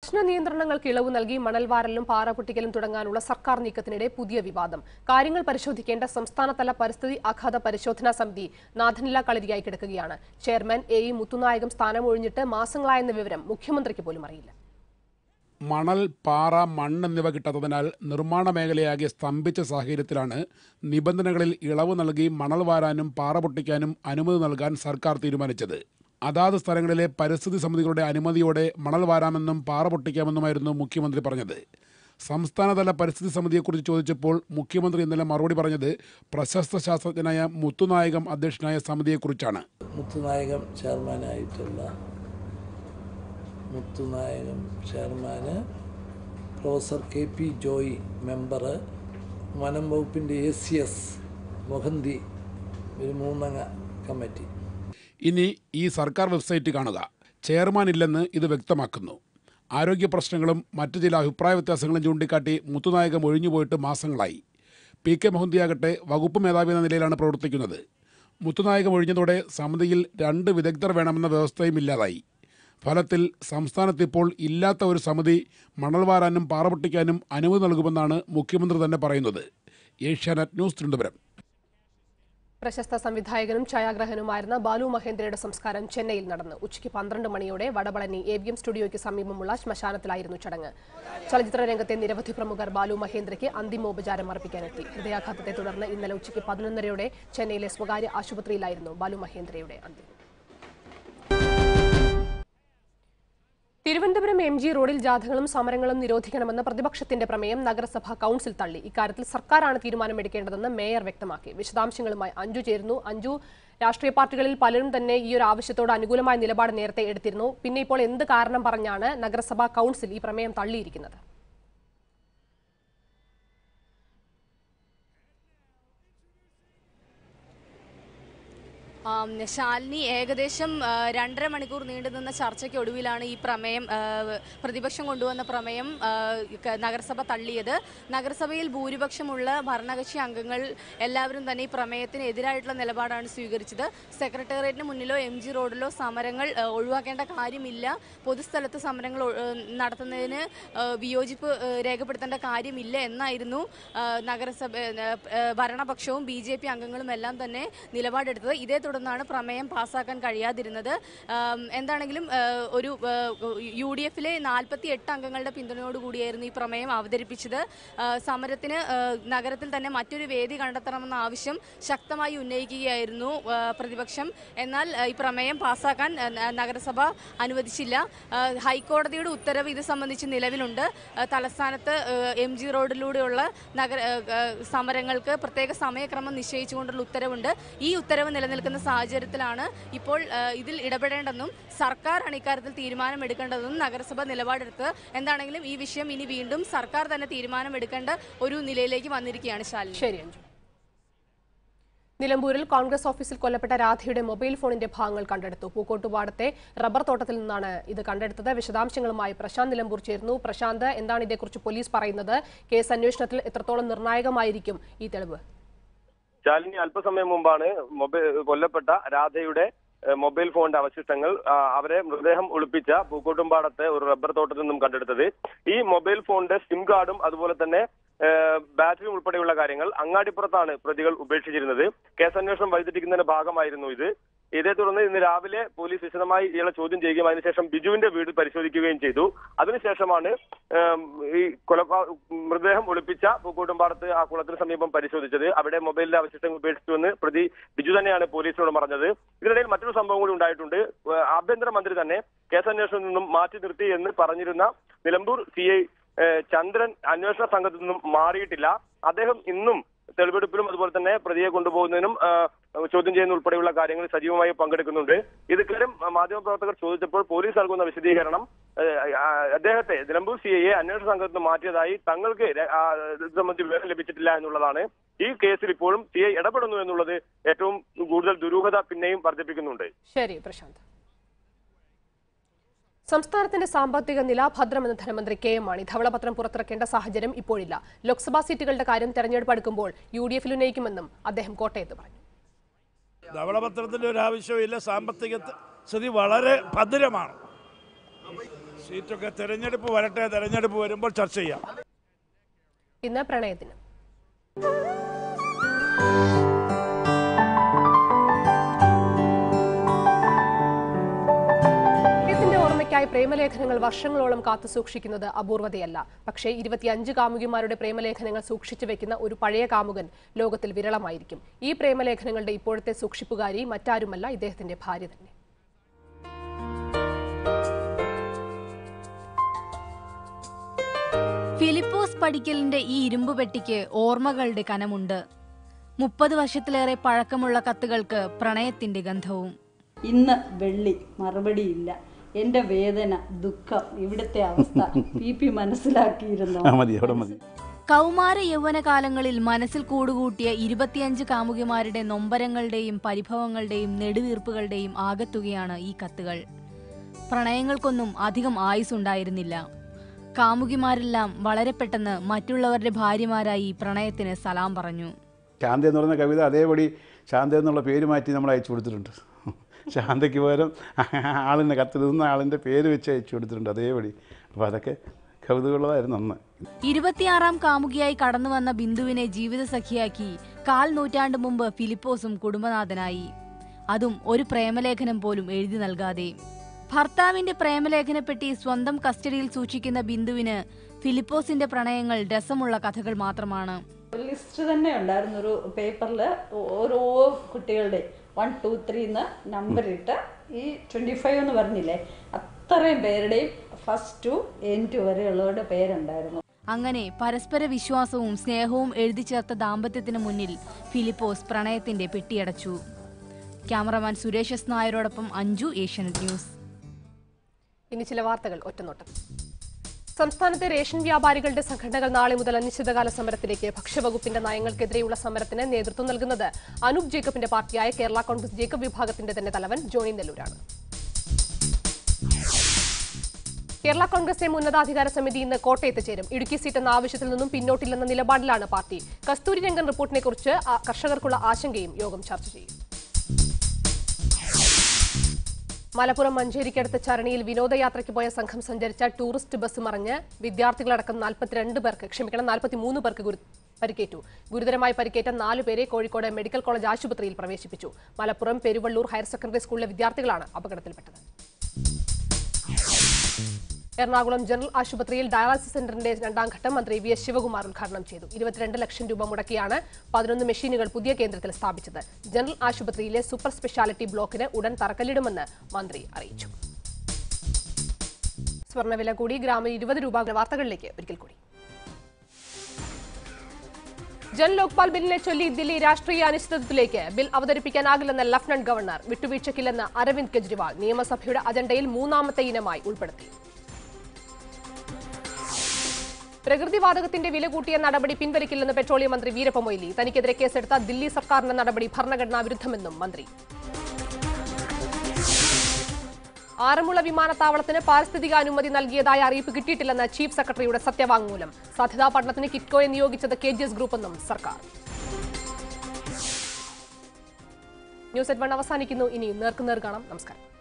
കർശന നിയന്ത്രണങ്ങൾക്ക് ഇളവ് നൽകി മണൽവാരലും പാറപൊട്ടിക്കലും തുടങ്ങാനുള്ള സർക്കാർ നീക്കത്തിനിടെ പുതിയ വിവാദം. കാര്യങ്ങൾ പരിശോധിക്കേണ്ട സംസ്ഥാനതല പരിസ്ഥിതി ആഘാത പരിശോധനാ സമിതി നാഥനില കളരിയായി കിടക്കുകയാണ്. ചെയർമാൻ എ ഇ മുത്തുനായകം സ്ഥാനമൊഴിഞ്ഞിട്ട് മാസങ്ങളായെന്ന വിവരം മുഖ്യമന്ത്രിക്ക് പോലും അറിയില്ല. മണൽ, പാറ, മണ്ണ് എന്നിവ കിട്ടാത്തതിനാൽ നിർമ്മാണ മേഖലയാകെ സ്തംഭിച്ച സാഹചര്യത്തിലാണ് നിബന്ധനകളിൽ ഇളവ് നൽകി മണൽ വാരാനും പാറ പൊട്ടിക്കാനും അനുമതി നൽകാൻ സർക്കാർ തീരുമാനിച്ചത്. അതാത് സ്ഥലങ്ങളിലെ പരിസ്ഥിതി സമിതികളുടെ അനുമതിയോടെ മണൽ വാരാമെന്നും പാറ പൊട്ടിക്കാമെന്നുമായിരുന്നു മുഖ്യമന്ത്രി പറഞ്ഞത്. സംസ്ഥാനതല പരിസ്ഥിതി സമിതിയെക്കുറിച്ച് ചോദിച്ചപ്പോൾ മുഖ്യമന്ത്രി ഇന്നലെ മറുപടി പറഞ്ഞത് പ്രശസ്ത ശാസ്ത്രജ്ഞനായ മുത്തുനായകം അധ്യക്ഷനായ സമിതിയെക്കുറിച്ചാണ്. മുത്തുനായകം ചെയർമാനായിട്ടുള്ള മുത്തുനായകം ചെയർമാന്, professor K P Joy member, വനം വകുപ്പിൻ്റെ ACS മൊഹന്തി, ഒരു 3 അംഗ കമ്മിറ്റി. ഇനി ഈ സർക്കാർ വെബ്സൈറ്റ് കാണുക. ചെയർമാൻ ഇല്ലെന്ന് ഇത് വ്യക്തമാക്കുന്നു. ആരോഗ്യ പ്രശ്നങ്ങളും മറ്റു ചില അഭിപ്രായ വ്യത്യാസങ്ങളും ചൂണ്ടിക്കാട്ടി മുത്തുനായകം ഒഴിഞ്ഞുപോയിട്ട് മാസങ്ങളായി. PK മൊഹന്തിയാകട്ടെ വകുപ്പ് മേധാവി എന്ന നിലയിലാണ് പ്രവർത്തിക്കുന്നത്. മുത്തുനായകം ഒഴിഞ്ഞതോടെ സമിതിയിൽ 2 വിദഗ്ധർ വേണമെന്ന വ്യവസ്ഥയും ഇല്ലാതായി. ഫലത്തിൽ സംസ്ഥാനത്ത് ഇപ്പോൾ ഇല്ലാത്ത ഒരു സമിതി മണൽ വാരാനും പാറ പൊട്ടിക്കാനും അനുമതി നൽകുമെന്നാണ് മുഖ്യമന്ത്രി തന്നെ പറയുന്നത്. ഏഷ്യാനെറ്റ് ന്യൂസ്, തിരുവനന്തപുരം. പ്രശസ്ത സംവിധായകനും ഛായാഗ്രഹനുമായിരുന്ന ബാലു മഹേന്ദ്രയുടെ സംസ്കാരം ചെന്നൈയിൽ നടന്നു. ഉച്ചയ്ക്ക് 12 മണിയോടെ വടപളനി AVM സ്റ്റുഡിയോയ്ക്ക് സമീപമുള്ള ശ്മശാനത്തിലായിരുന്നു ചടങ്ങ്. ചലച്ചിത്ര രംഗത്തെ നിരവധി പ്രമുഖർ ബാലു മഹേന്ദ്രയ്ക്ക് അന്തിമോപചാരം അർപ്പിക്കാനെത്തി. ഹൃദയാഘാതത്തെ തുടർന്ന് ഇന്നലെ ഉച്ചയ്ക്ക് 11:30 ചെന്നൈയിലെ സ്വകാര്യ ആശുപത്രിയിലായിരുന്നു ബാലു മഹേന്ദ്രയുടെ അന്ത്യം. തിരുവനന്തപുരം MG റോഡിൽ ജാഥകളും സമരങ്ങളും നിരോധിക്കണമെന്ന പ്രതിപക്ഷത്തിന്റെ പ്രമേയം നഗരസഭാ കൌൺസിൽ തള്ളി. ഇക്കാര്യത്തിൽ സർക്കാരാണ് തീരുമാനമെടുക്കേണ്ടതെന്ന് മേയർ വ്യക്തമാക്കി. വിശദാംശങ്ങളുമായി അഞ്ജു ചേരുന്നു. അഞ്ജു, രാഷ്ട്രീയ പാർട്ടികളിൽ പലരും തന്നെ ഈ ഒരു ആവശ്യത്തോട് അനുകൂലമായ നിലപാട് നേരത്തെ എടുത്തിരുന്നു. പിന്നെ ഇപ്പോൾ എന്ത് കാരണം പറഞ്ഞാണ് നഗരസഭാ കൌൺസിൽ ഈ പ്രമേയം തള്ളിയിരിക്കുന്നത്? ശാലിനി, ഏകദേശം 2.5 മണിക്കൂർ നീണ്ടുനിന്ന ചർച്ചയ്ക്കൊടുവിലാണ് ഈ പ്രമേയം, പ്രതിപക്ഷം കൊണ്ടുവന്ന പ്രമേയം നഗരസഭ തള്ളിയത്. നഗരസഭയിൽ ഭൂരിപക്ഷമുള്ള ഭരണകക്ഷി അംഗങ്ങൾ എല്ലാവരും തന്നെ ഈ പ്രമേയത്തിന് എതിരായിട്ടുള്ള നിലപാടാണ് സ്വീകരിച്ചത്. സെക്രട്ടേറിയറ്റിന് മുന്നിലോ MG റോഡിലോ സമരങ്ങൾ ഒഴിവാക്കേണ്ട കാര്യമില്ല, പൊതുസ്ഥലത്ത് സമരങ്ങൾ നടത്തുന്നതിന് വിയോജിപ്പ് രേഖപ്പെടുത്തേണ്ട കാര്യമില്ല എന്നായിരുന്നു നഗരസഭ ഭരണപക്ഷവും BJP അംഗങ്ങളും എല്ലാം തന്നെ നിലപാടെടുത്തത്. ഇതേ തുടർന്നാണ് പ്രമേയം പാസ്സാക്കാൻ കഴിയാതിരുന്നത്. എന്താണെങ്കിലും ഒരു UDF-ലെ 48 അംഗങ്ങളുടെ പിന്തുണയോടുകൂടിയായിരുന്നു ഈ പ്രമേയം അവതരിപ്പിച്ചത്. സമരത്തിന് നഗരത്തിൽ തന്നെ മറ്റൊരു വേദി കണ്ടെത്തണമെന്ന ആവശ്യം ശക്തമായി ഉന്നയിക്കുകയായിരുന്നു പ്രതിപക്ഷം. എന്നാൽ ഈ പ്രമേയം പാസ്സാക്കാൻ നഗരസഭ അനുവദിച്ചില്ല. ഹൈക്കോടതിയുടെ ഉത്തരവ് ഇത് സംബന്ധിച്ച് നിലവിലുണ്ട്. തലസ്ഥാനത്ത് MG റോഡിലൂടെയുള്ള സമരങ്ങൾക്ക് പ്രത്യേക സമയക്രമം നിശ്ചയിച്ചുകൊണ്ടുള്ള ഉത്തരവുണ്ട്. ഈ ഉത്തരവ് നിലനിൽക്കുന്ന സാഹചര്യത്തിലാണ് ഇപ്പോൾ ഇതിൽ ഇടപെടേണ്ടെന്നും സർക്കാരാണ് ഇക്കാര്യത്തിൽ തീരുമാനമെടുക്കേണ്ടതെന്നും നഗരസഭ നിലപാടെടുത്ത്. എന്താണെങ്കിലും ഈ വിഷയം ഇനി വീണ്ടും സർക്കാർ തന്നെ തീരുമാനമെടുക്കേണ്ട ഒരു നിലയിലേക്ക് വന്നിരിക്കുകയാണ്. ശരി അഞ്ജു. നിലമ്പൂരിൽ കോൺഗ്രസ് ഓഫീസിൽ കൊല്ലപ്പെട്ട രാധയുടെ മൊബൈൽ ഫോണിന്റെ ഭാഗങ്ങൾ കണ്ടെടുത്തു. പൂക്കോട്ടുപാടത്തെ റബ്ബർ തോട്ടത്തിൽ നിന്നാണ് ഇത് കണ്ടെടുത്തത്. വിശദാംശങ്ങളുമായി പ്രശാന്ത് നിലമ്പൂർ ചേരുന്നു. പ്രശാന്ത്, എന്താണ് ഇതേക്കുറിച്ച് പോലീസ് പറയുന്നത്? കേസ് അന്വേഷണത്തിൽ എത്രത്തോളം നിർണായകമായിരിക്കും ഈ തെളിവ്? ശാലിനി, അല്പസമയം മുമ്പാണ് കൊല്ലപ്പെട്ട രാധയുടെ മൊബൈൽ ഫോണിന്റെ അവശിഷ്ടങ്ങൾ അവരെ മൃതദേഹം ഒളിപ്പിച്ച പൂക്കോട്ടുംപാടത്തെ ഒരു റബ്ബർ തോട്ടത്തിൽ നിന്നും കണ്ടെടുത്തത്. ഈ മൊബൈൽ ഫോണിന്റെ സിം കാർഡും അതുപോലെ തന്നെ ബാറ്ററിയും ഉൾപ്പെടെയുള്ള കാര്യങ്ങൾ അങ്ങാടിപ്പുറത്താണ് പ്രതികൾ ഉപേക്ഷിച്ചിരുന്നത്. കേസന്വേഷണം വഴിതെറ്റിക്കുന്നതിന്റെ ഭാഗമായിരുന്നു ഇത്. ഇതേ തുടർന്ന് ഇന്ന് രാവിലെ പോലീസ് വിശദമായി ഇയാളെ ചോദ്യം ചെയ്യുകയും അതിനുശേഷം ബിജുവിന്റെ വീട് പരിശോധിക്കുകയും ചെയ്തു. അതിനുശേഷമാണ് ഈ മൃതദേഹം ഒളിപ്പിച്ച പൂക്കോട്ടുംപാടത്ത് ആ കുളത്തിന് സമീപം പരിശോധിച്ചത്. അവിടെ മൊബൈലിന്റെ അവശിഷ്ടങ്ങൾ ഉപേക്ഷിച്ചുവെന്ന് പ്രതി ബിജു തന്നെയാണ് പോലീസിനോട് പറഞ്ഞത്. ഇതിനിടയിൽ മറ്റൊരു സംഭവം കൂടി ഉണ്ടായിട്ടുണ്ട്. ആഭ്യന്തരമന്ത്രി തന്നെ കേസന്വേഷണത്തിൽ നിന്നും മാറ്റി നിർത്തി എന്ന് പറഞ്ഞിരുന്ന നിലമ്പൂർ CI ചന്ദ്രൻ അന്വേഷണ സംഘത്തിൽ നിന്നും മാറിയിട്ടില്ല. അദ്ദേഹം ഇന്നും തെളിവെടുപ്പിലും അതുപോലെ തന്നെ പ്രതിയെ കൊണ്ടുപോകുന്നതിനും ചോദ്യം ചെയ്യുന്ന ഉൾപ്പെടെയുള്ള കാര്യങ്ങളിൽ സജീവമായി പങ്കെടുക്കുന്നുണ്ട്. ഇക്കാര്യം മാധ്യമപ്രവർത്തകർ ചോദിച്ചപ്പോൾ പോലീസ് നൽകുന്ന വിശദീകരണം അദ്ദേഹത്തെ നിലമ്പൂർ CIയെ അന്വേഷണ സംഘത്തിൽ നിന്ന് മാറ്റിയതായി തങ്ങൾക്ക് സംബന്ധിച്ച് വിവരം ലഭിച്ചിട്ടില്ല എന്നുള്ളതാണ്. ഈ കേസിൽ ഇപ്പോഴും CI ഇടപെടുന്നു എന്നുള്ളത് ഏറ്റവും കൂടുതൽ ദുരൂഹത പിന്നെയും വർദ്ധിപ്പിക്കുന്നുണ്ട്. ശരി പ്രശാന്ത്. സംസ്ഥാനത്തിന്റെ സാമ്പത്തിക നില ഭദ്രമെന്ന് ധനമന്ത്രി KM മാണി. ധവളപത്രം പുറത്തിറക്കേണ്ട സാഹചര്യം ഇപ്പോഴില്ല. ലോക്സഭാ സീറ്റുകളുടെ കാര്യം തെരഞ്ഞെടുപ്പ് അടുക്കുമ്പോൾ UDF-ൽ ഉന്നയിക്കുമെന്നും അദ്ദേഹം കോട്ടയത്ത് പറഞ്ഞു. ധവളപത്രത്തിന്റെ ഒരു ആവശ്യമില്ല. സാമ്പത്തിക സ്ഥിതി വളരെ ഭദ്രമാണ്. സീറ്റൊക്കെ തെരഞ്ഞെടുപ്പ് വരട്ടെ, തെരഞ്ഞെടുപ്പ് വരുമ്പോൾ ചർച്ച ചെയ്യാം. ഇന്ന് പ്രണയദിനം. ഓർമ്മയ്ക്കായി പ്രേമലേഖനങ്ങൾ വർഷങ്ങളോളം കാത്തുസൂക്ഷിക്കുന്നത് അപൂർവതയല്ല. പക്ഷേ 25 കാമുകിമാരുടെ പ്രേമലേഖനങ്ങൾ സൂക്ഷിച്ചു വെക്കുന്ന ഒരു പഴയ കാമുകൻ ലോകത്തിൽ വിരളമായിരിക്കും. ഈ പ്രേമലേഖനങ്ങളുടെ ഇപ്പോഴത്തെ സൂക്ഷിപ്പുകാരി മറ്റാരുമല്ല, ഇദ്ദേഹത്തിന്റെ ഭാര്യ തന്നെ. ഫിലിപ്പോസ് പടിക്കലിന്റെ ഈ ഇരുമ്പ് പെട്ടിക്ക് ഓർമ്മകളുടെ കനമുണ്ട്. 30 വർഷത്തിലേറെ പഴക്കമുള്ള കത്തുകൾക്ക് പ്രണയത്തിന്റെ ഗന്ധവും. ഇന്ന് വെള്ളി മറുപടിയില്ല. എന്റെ വേദന, ദുഃഖം, ഇവിടുത്തെ അവസ്ഥ PP മനസ്സിലാക്കിയിരുന്നു. കൗമാര യൗവനകാലങ്ങളിൽ മനസ്സിൽ കൂടുകൂട്ടിയ 25 കാമുകിമാരുടെ നൊമ്പരങ്ങളുടെയും പരിഭവങ്ങളുടെയും നെടുവീർപ്പുകളുടെയും ആകത്തുകയാണ് ഈ കത്തുകൾ. പ്രണയങ്ങൾക്കൊന്നും അധികം ആയുസ്സുണ്ടായിരുന്നില്ല. കാമുകിമാരെല്ലാം വളരെ പെട്ടെന്ന് മറ്റുള്ളവരുടെ ഭാര്യമാരായി പ്രണയത്തിന് സലാം പറഞ്ഞു. ശാന്ത എന്ന് പറയുന്ന കവിത അതേപടി ശാന്ത എന്നുള്ള പേര് മാറ്റി നമ്മൾ അയച്ചു കൊടുത്തിട്ടുണ്ട്. ശാന്തയ്ക്ക് പകരം ആളിൻ്റെ കത്തിരുന്ന ആളിൻ്റെ പേര് വെച്ച് അയച്ചു കൊടുത്തിട്ടുണ്ട് അതേപടി. അപ്പോൾ അതൊക്കെ കവിതകളുള്ളതായിരുന്നു അന്ന്. 26ാം കാമുകിയായി കടന്നു വന്ന ബിന്ദുവിനെ ജീവിത സഖിയാക്കി 1/4 നൂറ്റാണ്ട് മുമ്പ് ഫിലിപ്പോസും കുടുംബനാഥനായി. അതും ഒരു പ്രേമലേഖനം പോലും എഴുതി നൽകാതെ. ഭർത്താവിന്റെ പ്രേമലേഖനപ്പെട്ടി സ്വന്തം കസ്റ്റഡിയിൽ സൂക്ഷിക്കുന്ന ബിന്ദുവിന് ഫിലിപ്പോസിന്റെ പ്രണയങ്ങൾ രസമുള്ള കഥകൾ മാത്രമാണ്. ലിസ്റ്റ് തന്നെ ഉണ്ടായിരുന്നു ഒരു പേപ്പറിൽ, ഓരോ കുട്ടികളുടെ 1, 2, 3 എന്ന് നമ്പർ ഇട്ട് ഈ 25 എന്ന് പറഞ്ഞില്ലേ, അത്രയും പേരുടെയും ഫസ്റ്റ് ടു എൻഡ് വരെയുള്ളവരുടെ പേരുണ്ടായിരുന്നു. അങ്ങനെ പരസ്പര വിശ്വാസവും സ്നേഹവും എഴുതി ചേർത്ത ദാമ്പത്യത്തിന് മുന്നിൽ ഫിലിപ്പോസ് പ്രണയത്തിന്റെ പെട്ടിയടച്ചു. ക്യാമറമാൻ സുരേഷ് എസ് നായരോടൊപ്പം അഞ്ജു, ഏഷ്യാനെറ്റ് ന്യൂസ്. ഇനി ചില വാർത്തകൾ ഒറ്റനോട്ടം. സംസ്ഥാനത്തെ റേഷൻ വ്യാപാരികളുടെ സംഘടനകൾ നാളെ മുതൽ അനിശ്ചിതകാല സമരത്തിലേക്ക്. ഭക്ഷ്യവകുപ്പിന്റെ നയങ്ങൾക്കെതിരെയുള്ള സമരത്തിന് നേതൃത്വം നൽകുന്നത് അനൂപ് ജേക്കബിന്റെ പാർട്ടിയായ കേരള കോൺഗ്രസ് ജേക്കബ് വിഭാഗത്തിന്റെ തന്നെ തലവൻ ജോണി നെല്ലൂരാണ്. കേരള കോൺഗ്രസ് ഉന്നതാധികാര സമിതി ഇന്ന് കോട്ടയത്ത് ചേരും. ഇടുക്കി സീറ്റ് എന്ന ആവശ്യത്തിൽ നിന്നും പിന്നോട്ടില്ലെന്ന നിലപാടിലാണ് പാർട്ടി. കസ്തൂരി രംഗൻ റിപ്പോർട്ടിനെ കുറിച്ച് കർഷകർക്കുള്ള ആശങ്കയും യോഗം ചർച്ച ചെയ്യും. മലപ്പുറം മഞ്ചേരിക്കടുത്ത് ചരണിയിൽ വിനോദയാത്രയ്ക്ക് പോയ സംഘം സഞ്ചരിച്ച ടൂറിസ്റ്റ് ബസ് മറിഞ്ഞ് വിദ്യാർത്ഥികളടക്കം 43 പേർക്ക് പരിക്കേറ്റു. ഗുരുതരമായി പരിക്കേറ്റ 4 പേരെ കോഴിക്കോട് മെഡിക്കൽ കോളേജ് ആശുപത്രിയിൽ പ്രവേശിപ്പിച്ചു. മലപ്പുറം പെരുവള്ളൂർ ഹയർ സെക്കൻഡറി സ്കൂളിലെ വിദ്യാർത്ഥികളാണ് അപകടത്തിൽപ്പെട്ടത്. എറണാകുളം ജനറൽ ആശുപത്രിയിൽ ഡയാലിസിസ് സെന്ററിന്റെ 2ാം ഘട്ടം മന്ത്രി VS ശിവകുമാർ ഉദ്ഘാടനം ചെയ്തു. 22 ലക്ഷം രൂപ മുടക്കിയാണ് 11 മെഷീനുകൾ പുതിയ കേന്ദ്രത്തിൽ സ്ഥാപിച്ചത്. ജനറൽ ആശുപത്രിയിലെ സൂപ്പർ സ്പെഷ്യാലിറ്റി ബ്ലോക്കിന് ഉടൻ തറക്കല്ലിടുമെന്ന് മന്ത്രി അറിയിച്ചു. സ്വർണ്ണവില കൂടി, ഗ്രാമിന് 20 രൂപ. വാർത്തകളിലേക്ക് ഒരിക്കൽ കൂടി. ജൻ ലോക്പാൽ ബില്ലിനെ ചൊല്ലി ദില്ലി രാഷ്ട്രീയ അനിശ്ചിതത്വത്തിലേക്ക്. ബിൽ അവതരിപ്പിക്കാനാകില്ലെന്ന് ലഫ്റ്റനന്റ് ഗവർണർ. വിട്ടുവീഴ്ചയ്ക്കില്ലെന്ന് അരവിന്ദ് കെജ്രിവാൾ. നിയമസഭയുടെ അജണ്ടയിൽ 3ാമത്തെ ഇനമായി ഉൾപ്പെടുത്തി. പ്രകൃതിവാതകത്തിന്റെ വില കൂട്ടിയ നടപടി പിൻവലിക്കില്ലെന്ന് പെട്രോളിയം മന്ത്രി വീരപ്പ മൊയ്ലി. തനിക്കെതിരെ കേസെടുത്ത ദില്ലി സർക്കാരിന്റെ നടപടി ഭരണഘടനാ വിരുദ്ധമെന്നും മന്ത്രി. ആറന്മുള വിമാനത്താവളത്തിന് പാരിസ്ഥിതിക അനുമതി നൽകിയതായ അറിയിപ്പ് കിട്ടിയിട്ടില്ലെന്ന് ചീഫ് സെക്രട്ടറിയുടെ സത്യവാങ്മൂലം. സാധ്യതാ പഠനത്തിന് കിറ്റ്കോയെ നിയോഗിച്ചത് KGS ഗ്രൂപ്പെന്നും സർക്കാർ. ന്യൂസ് at 1 അവസാനിക്കുന്നു. ഇനി നേർക്കുനേർ കാണാം. നമസ്കാരം.